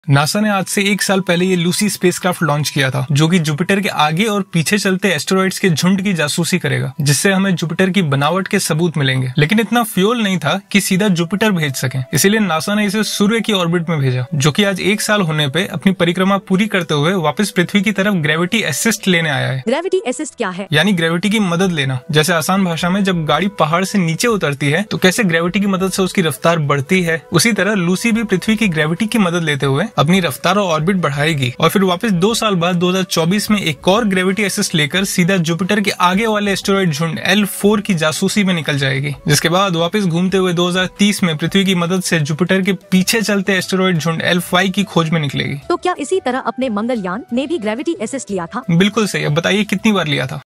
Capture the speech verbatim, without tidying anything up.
NASA ने आज से एक साल पहले ये लूसी स्पेसक्राफ्ट लॉन्च किया था, जो कि जुपिटर के आगे और पीछे चलते एस्टेरॉइड्स के झुंड की जासूसी करेगा, जिससे हमें जुपिटर की बनावट के सबूत मिलेंगे। लेकिन इतना फ्यूल नहीं था कि सीधा जुपिटर भेज सके, इसीलिए नासा ने इसे सूर्य की ऑर्बिट में भेजा, जो कि आज एक साल होने पे अपनी परिक्रमा पूरी करते हुए वापस पृथ्वी की तरफ ग्रेविटी असिस्ट लेने आया है। ग्रेविटी असिस्ट क्या है? यानी ग्रेविटी की मदद लेना। जैसे आसान भाषा में जब गाड़ी पहाड़ से नीचे उतरती है तो कैसे ग्रेविटी की मदद से उसकी रफ्तार बढ़ती है, उसी तरह लूसी भी पृथ्वी की ग्रेविटी की मदद लेते हुए अपनी रफ्तार और ऑर्बिट बढ़ाएगी और फिर वापस दो साल बाद दो हज़ार चौबीस में एक और ग्रेविटी असिस्ट लेकर सीधा जुपिटर के आगे वाले एस्टेरॉइड झुंड एल फोर की जासूसी में निकल जाएगी, जिसके बाद वापस घूमते हुए दो हज़ार तीस में पृथ्वी की मदद से जुपिटर के पीछे चलते एस्टेरॉइड झुंड एल फाइव की खोज में निकलेगी। तो क्या इसी तरह अपने मंगलयान ने भी ग्रेविटी असिस्ट लिया था? बिल्कुल सही। अब बताइए कितनी बार लिया था?